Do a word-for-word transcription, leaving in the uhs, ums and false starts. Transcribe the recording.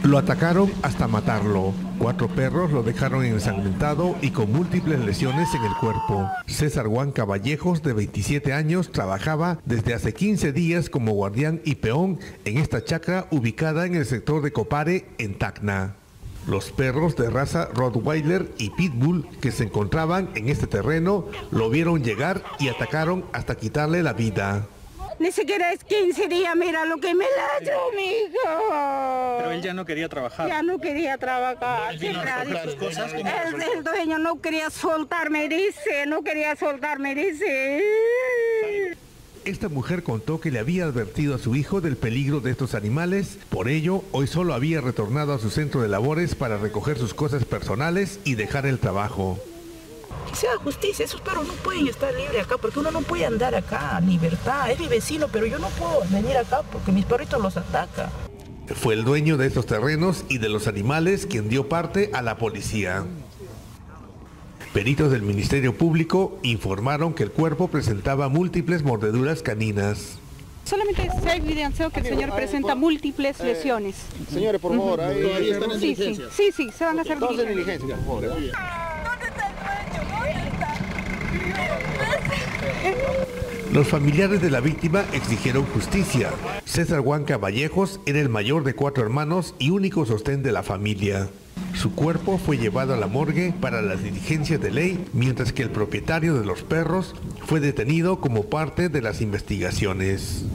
Lo atacaron hasta matarlo. Cuatro perros lo dejaron ensangrentado y con múltiples lesiones en el cuerpo. César Huanca Vallejos, de veintisiete años, trabajaba desde hace quince días como guardián y peón en esta chacra ubicada en el sector de Copare, en Tacna. Los perros de raza Rottweiler y Pitbull que se encontraban en este terreno lo vieron llegar y atacaron hasta quitarle la vida. Ni siquiera es quince días, mira lo que me la dio, mijo. Pero él ya no quería trabajar. Ya no quería trabajar. Él vino a recoger sus cosas. El, el dueño no quería soltarme, dice, no quería soltarme, dice. Esta mujer contó que le había advertido a su hijo del peligro de estos animales, por ello hoy solo había retornado a su centro de labores para recoger sus cosas personales y dejar el trabajo. Que sea justicia, esos perros no pueden estar libres acá porque uno no puede andar acá, libertad, es mi vecino, pero yo no puedo venir acá porque mis perritos los atacan. Fue el dueño de estos terrenos y de los animales quien dio parte a la policía. Peritos del Ministerio Público informaron que el cuerpo presentaba múltiples mordeduras caninas. Solamente se ha evidenciado que el señor presenta múltiples lesiones. Señores, por favor, ahí ¿Todavía están en diligencia? Sí, sí, se van a hacer diligencias. diligencia, por favor. Los familiares de la víctima exigieron justicia. César Huanca Vallejos era el mayor de cuatro hermanos y único sostén de la familia. Su cuerpo fue llevado a la morgue para las diligencias de ley, mientras que el propietario de los perros fue detenido como parte de las investigaciones.